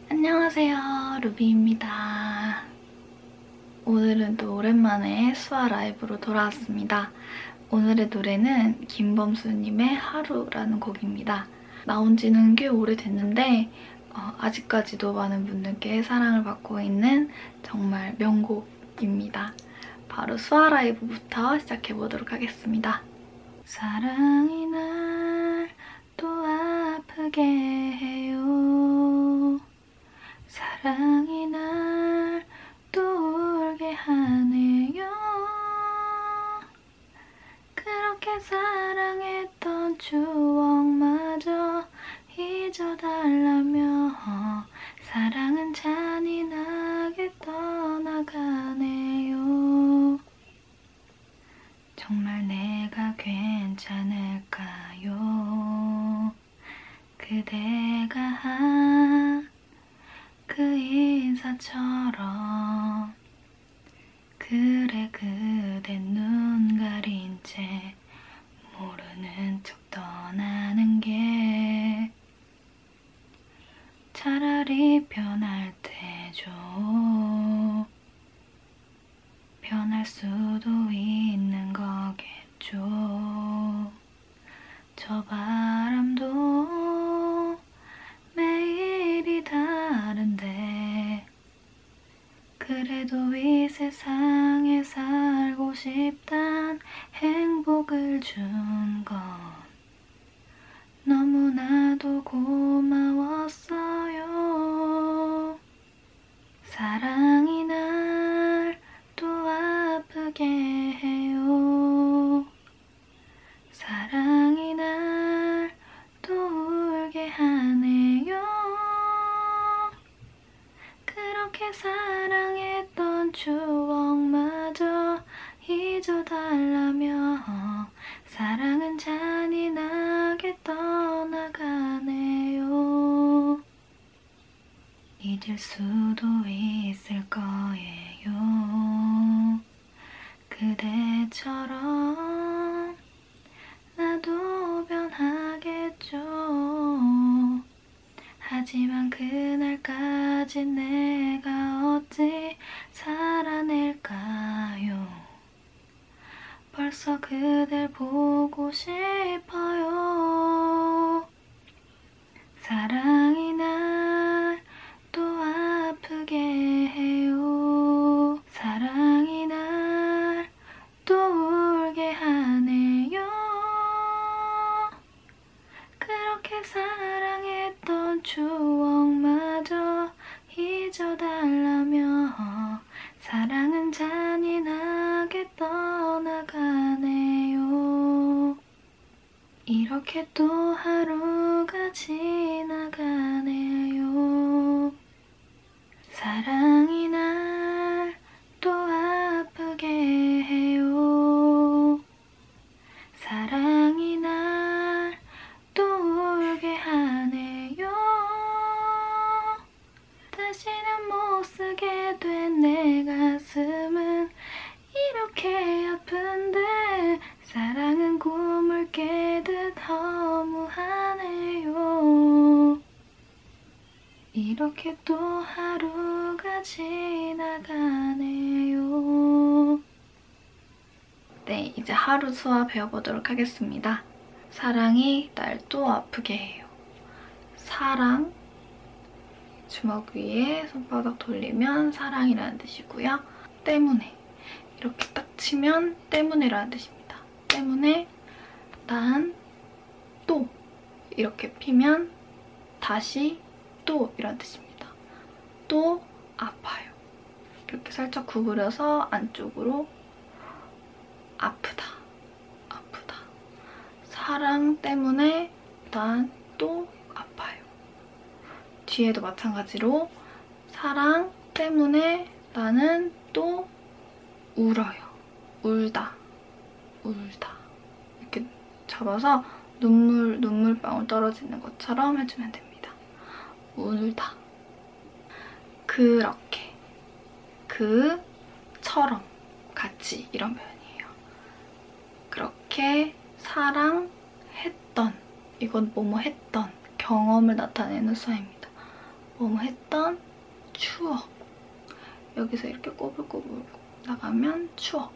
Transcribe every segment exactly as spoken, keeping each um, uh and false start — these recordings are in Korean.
안녕하세요, 루비입니다. 오늘은 또 오랜만에 수아 라이브로 돌아왔습니다. 오늘의 노래는 김범수님의 하루라는 곡입니다. 나온 지는 꽤 오래됐는데 어, 아직까지도 많은 분들께 사랑을 받고 있는 정말 명곡입니다. 바로 수아 라이브부터 시작해보도록 하겠습니다. 사랑이 날 또 아프게 해요. 사랑이 날 또 울게 하네요. 그렇게 사랑했던 추억마저 잊어달라며 사랑은 잔인하게 떠나가네요. 정말 내가 괜찮을까요? 그대가 한 그 인사처럼 그래 그댄 눈 가린 채 모르는 척 떠나는 게 차라리 편할 테죠. 편할 수도 있는 거겠죠. 저 바람도 매일이 다른데 그래도 이 세상에 살고 싶단 행복을 준 건 너무나도 고마웠어요. 사랑이 날 또 아프게 해요. 사랑이 날 또 울게 하네요. 그렇게 사랑했던 추억마저 잊어달라며 사랑은 잔인하게 떠나가네요. 잊을 수도 있을 거예요. 그대처럼 나도 변하겠죠. 하지만 그날까지 내가 어찌 살아낼까요? 벌써 그댈 보고 싶어요. 사랑이 날 또 아프게 해요. 사랑이 날 또 울게 하네요. 그렇게 사랑했던 추억마저 잊어달라며 사랑은 잔인하게 떠나가네요. 이렇게 또 하루가 지나가네요. 사랑이 날 또 아프게 해요. 사랑이 날 또 울게 하네요. 다시는 못 쓰게 된 내 가슴은 이렇게 아픈데 사랑은 꿈을 깨듯 허무하네요. 이렇게 또 하루가 지나가네요. 네, 이제 하루 수화 배워보도록 하겠습니다. 사랑이 날 또 아프게 해요. 사랑, 주먹 위에 손바닥 돌리면 사랑이라는 뜻이고요. 때문에, 이렇게 딱 치면 때문에라는 뜻입니다. 때문에 난 또 이렇게 피면 다시 또 이란 뜻입니다. 또 아파요. 이렇게 살짝 구부려서 안쪽으로 아프다, 아프다. 사랑 때문에 난 또 아파요. 뒤에도 마찬가지로 사랑 때문에 나는 또 울어요. 울다, 울다. 이렇게 잡아서 눈물, 눈물방울 떨어지는 것처럼 해주면 됩니다. 울다. 그렇게, 그처럼, 같이 이런 표현이에요. 그렇게 사랑했던, 이건 뭐뭐 했던 경험을 나타내는 수화입니다. 뭐뭐 했던 추억. 여기서 이렇게 꼬불꼬불 나가면 추억.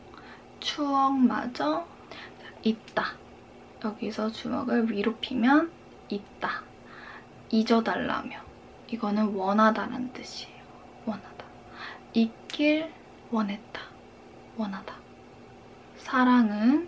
추억마저 있다. 여기서 주먹을 위로 피면 있다. 잊어달라며. 이거는 원하다라는 뜻이에요. 원하다. 있길 원했다. 원하다. 사랑은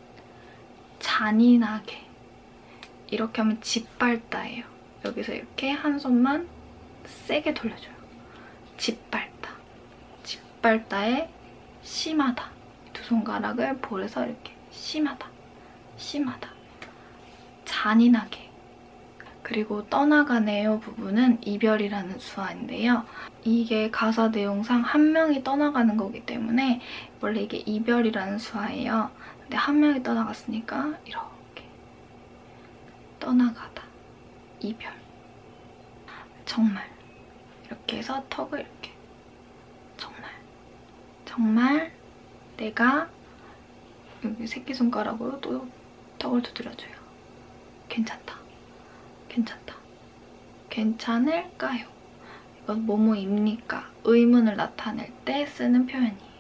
잔인하게. 이렇게 하면 짓밟다예요. 여기서 이렇게 한 손만 세게 돌려줘요. 짓밟다. 짓밟다에 심하다. 두 손가락을 볼에서 이렇게 심하다. 심하다. 잔인하게. 그리고 떠나가네요 부분은 이별이라는 수화인데요. 이게 가사 내용상 한 명이 떠나가는 거기 때문에 원래 이게 이별이라는 수화예요. 근데 한 명이 떠나갔으니까 이렇게 떠나가다. 이별. 정말. 이렇게 해서 턱을 이렇게. 정말. 정말 내가 여기 새끼손가락으로 또 턱을 두드려줘요. 괜찮다. 괜찮다. 괜찮을까요? 이건 뭐뭐입니까? 의문을 나타낼 때 쓰는 표현이에요.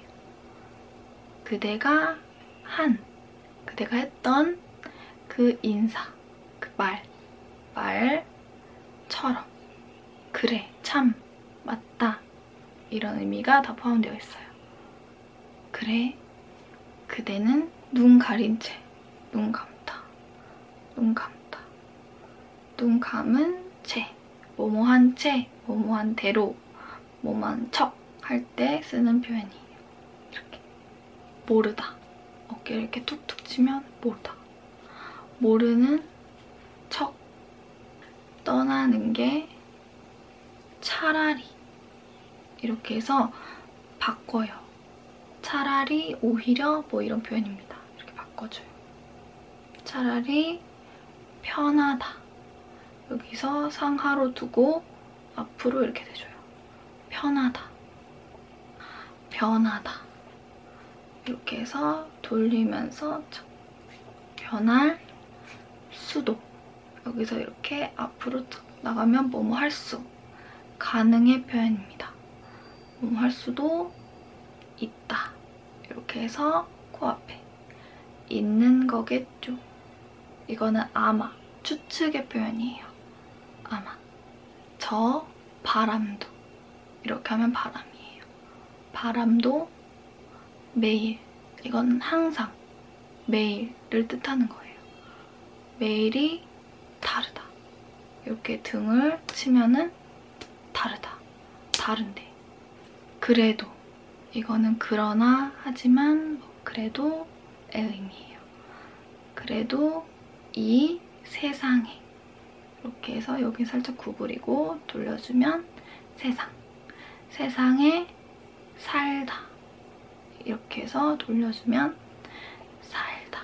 그대가 한, 그대가 했던 그 인사, 그 말, 말처럼 그래, 참, 맞다 이런 의미가 다 포함되어 있어요. 그래, 그대는 눈 가린 채 눈 감다. 눈 감다. 눈 감은 채, 뭐뭐한 채, 뭐뭐한 대로, 뭐뭐한 척 할 때 쓰는 표현이에요. 이렇게. 모르다. 어깨를 이렇게 툭툭 치면 모르다. 모르는 척. 떠나는 게 차라리. 이렇게 해서 바꿔요. 차라리, 오히려 뭐 이런 표현입니다. 이렇게 바꿔줘요. 차라리 편하다. 여기서 상하로 두고 앞으로 이렇게 대줘요. 편하다. 변하다. 이렇게 해서 돌리면서 변할 수도. 여기서 이렇게 앞으로 나가면 뭐뭐 할 수. 가능의 표현입니다. 뭐뭐 할 수도 있다. 이렇게 해서 코앞에 있는 거겠죠. 이거는 아마, 추측의 표현이에요. 아마. 저 바람도. 이렇게 하면 바람이에요. 바람도 매일. 이건 항상, 매일을 뜻하는 거예요. 매일이 다르다. 이렇게 등을 치면은 다르다. 다른데. 그래도. 이거는 그러나, 하지만, 뭐 그래도의 의미예요. 그래도 이 세상에. 이렇게 해서 여기 살짝 구부리고 돌려주면 세상. 세상에 살다. 이렇게 해서 돌려주면 살다.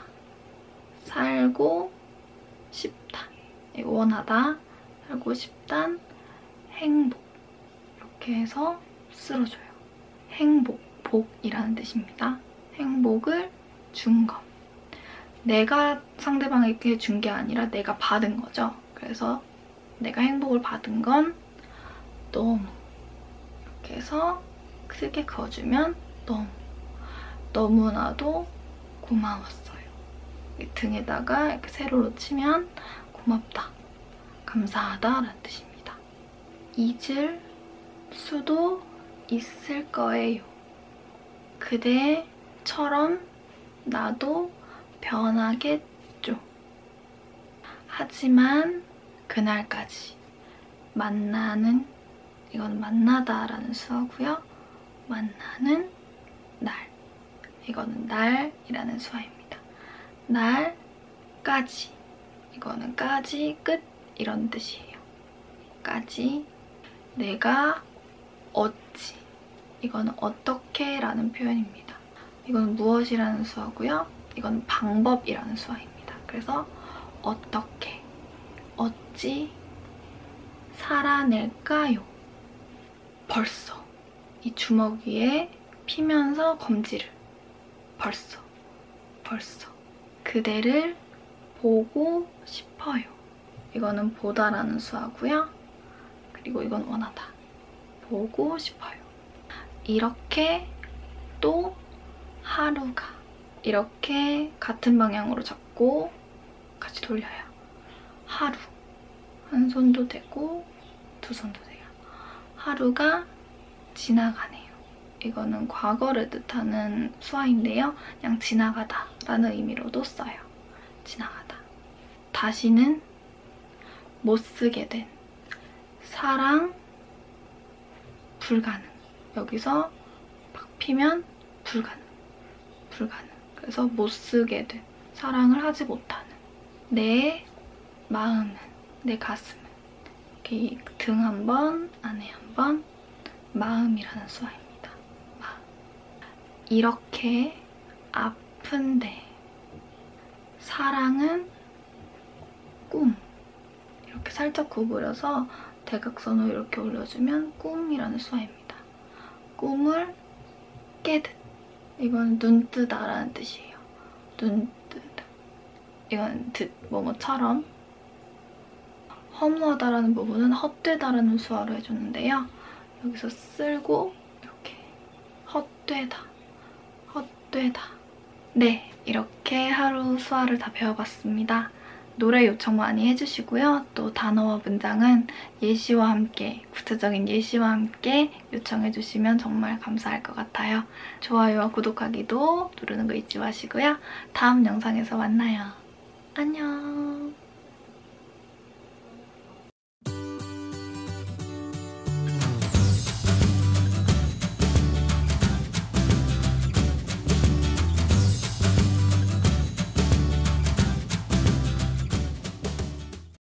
살고 싶다. 이거 원하다. 살고 싶단 행복. 이렇게 해서 쓸어줘요. 행복, 복이라는 뜻입니다. 행복을 준 것. 내가 상대방에게 준 게 아니라 내가 받은 거죠. 그래서 내가 행복을 받은 건 너무. 이렇게 해서 크게 그어주면 너무. 너무나도 고마웠어요. 등에다가 이렇게 세로로 치면 고맙다. 감사하다 라는 뜻입니다. 잊을 수도 있을 거예요. 그대처럼 나도 변하겠죠. 하지만 그날까지 만나는, 이건 만나다라는 수어고요. 만나는 날, 이거는 날이라는 수어입니다. 날까지, 이거는 까지, 끝 이런 뜻이에요. 까지. 내가 어찌, 이거는 어떻게 라는 표현입니다. 이거는 무엇이라는 수어고요. 이건 방법이라는 수어입니다. 그래서 어떻게, 어찌 살아낼까요? 벌써. 이 주먹 위에 피면서 검지를. 벌써. 벌써. 그대를 보고 싶어요. 이거는 보다라는 수어고요. 그리고 이건 원하다. 보고 싶어요. 이렇게 또 하루가 이렇게 같은 방향으로 잡고 같이 돌려요. 하루. 한 손도 되고 두 손도 돼요. 하루가 지나가네요. 이거는 과거를 뜻하는 수화인데요. 그냥 지나가다 라는 의미로도 써요. 지나가다. 다시는 못 쓰게 된 사랑 불가능. 여기서 막 피면 불가능. 불가능. 그래서 못 쓰게 된 사랑을 하지 못하는 내 마음은 내 가슴은 이렇게 등 한 번, 안에 한 번 마음이라는 수화입니다. 마음. 이렇게 아픈데 사랑은 꿈. 이렇게 살짝 구부려서 대각선으로 이렇게 올려주면 꿈이라는 수화입니다. 꿈을 깨듯. 이건 눈 뜨다라는 뜻이에요. 눈 뜨다. 이건 듯, 뭐뭐처럼. 허무하다라는 부분은 헛되다라는 수화로 해줬는데요. 여기서 쓸고 이렇게 헛되다, 헛되다. 네, 이렇게 하루 수화를 다 배워봤습니다. 노래 요청 많이 해주시고요. 또 단어와 문장은 예시와 함께, 구체적인 예시와 함께 요청해주시면 정말 감사할 것 같아요. 좋아요와 구독하기도 누르는 거 잊지 마시고요. 다음 영상에서 만나요. 안녕.